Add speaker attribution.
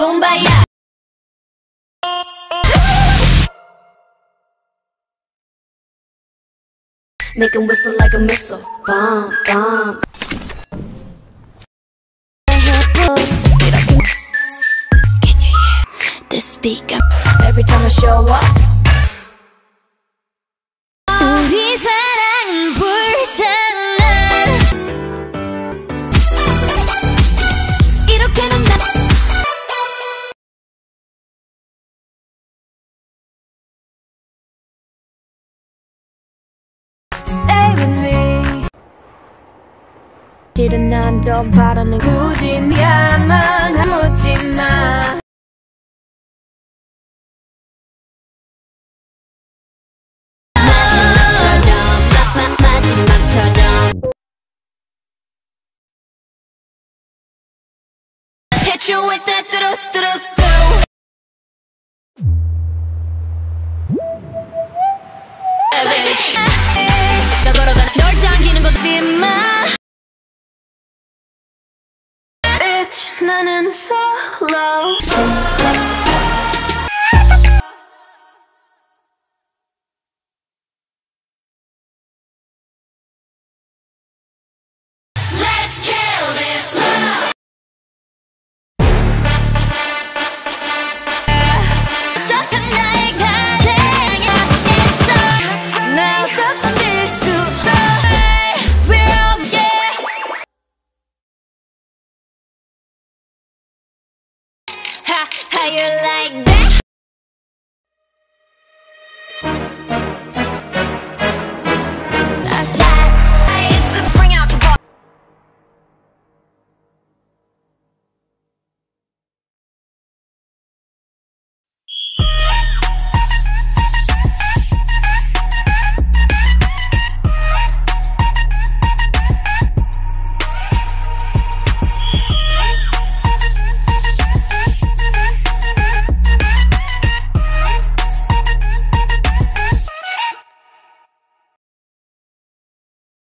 Speaker 1: 붐바야. Make him whistle like a missile. Bomb, bomb. Can you hear this beat? Every time I show up. 우리 사랑은 불장난. 이렇게는 나. Stay with me. 실은 난 더 바라는 굳이 야만 묻지마. 마지막처럼 Hit you with that 뚜루뚜루뚜. 나 걸어가 널 당기는 거지마. Bitch 나는 solo. Let's kill this love. 어떡한 나의 가정이야 있어. 나 덮어질 수 없어. We're all yeah. How you like that?